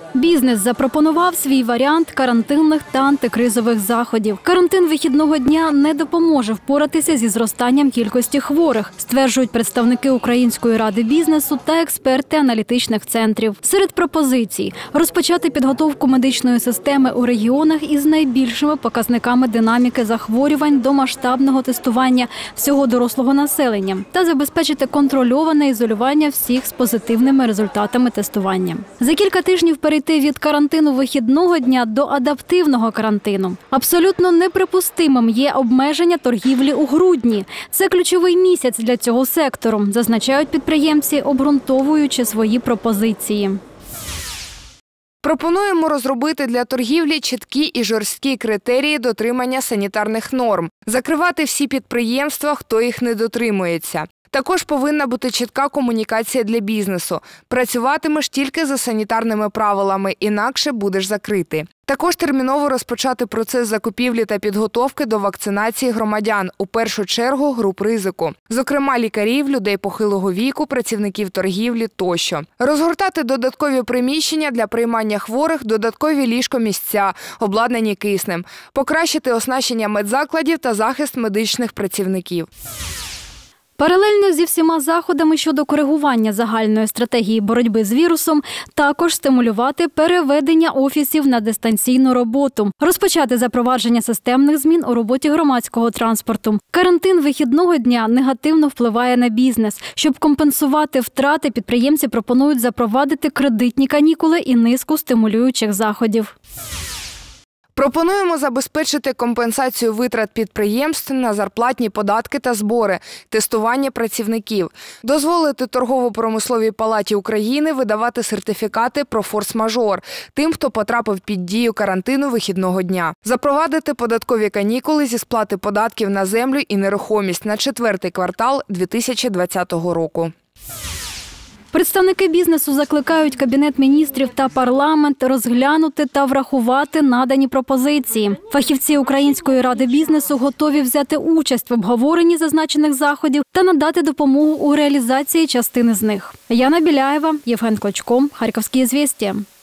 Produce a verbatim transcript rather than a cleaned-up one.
Бізнес запропонував свій варіант карантинних та антикризових заходів. Карантин вихідного дня не допоможе впоратися зі зростанням кількості хворих, стверджують представники Української ради бізнесу та експерти аналітичних центрів. Серед пропозицій – розпочати підготовку медичної системи у регіонах із найбільшими показниками динаміки захворювань до масштабного тестування всього дорослого населення та забезпечити контрольоване ізолювання всіх з позитивними результатами тестування. За кілька тижнів перейти від карантину вихідного дня до адаптивного карантину. Абсолютно неприпустимим є обмеження торгівлі у грудні. Це ключовий місяць для цього сектору, зазначають підприємці, обґрунтовуючи свої пропозиції. Пропонуємо розробити для торгівлі чіткі і жорсткі критерії дотримання санітарних норм, закривати всі підприємства, хто їх не дотримується. Також повинна бути чітка комунікація для бізнесу. Працюватимеш тільки за санітарними правилами, інакше будеш закритий. Також терміново розпочати процес закупівлі та підготовки до вакцинації громадян, у першу чергу груп ризику. Зокрема, лікарів, людей похилого віку, працівників торгівлі тощо. Розгортати додаткові приміщення для приймання хворих, додаткові ліжкомісця, обладнані киснем. Покращити оснащення медзакладів та захист медичних працівників. Паралельно зі всіма заходами щодо коригування загальної стратегії боротьби з вірусом, також стимулювати переведення офісів на дистанційну роботу, розпочати запровадження системних змін у роботі громадського транспорту. Карантин вихідного дня негативно впливає на бізнес. Щоб компенсувати втрати, підприємці пропонують запровадити кредитні канікули і низку стимулюючих заходів. Пропонуємо забезпечити компенсацію витрат підприємств на зарплатні податки та збори, тестування працівників, дозволити торгово-промисловій палаті України видавати сертифікати про форс-мажор тим, хто потрапив під дію карантину вихідного дня, запровадити податкові канікули зі сплати податків на землю і нерухомість на четвертий квартал дві тисячі двадцятого року. Представники бізнесу закликають Кабінет міністрів та парламент розглянути та врахувати надані пропозиції. Фахівці Української ради бізнесу готові взяти участь в обговоренні зазначених заходів та надати допомогу у реалізації частини з них. Яна Біляєва, Євген Клочко, Харківські звістя.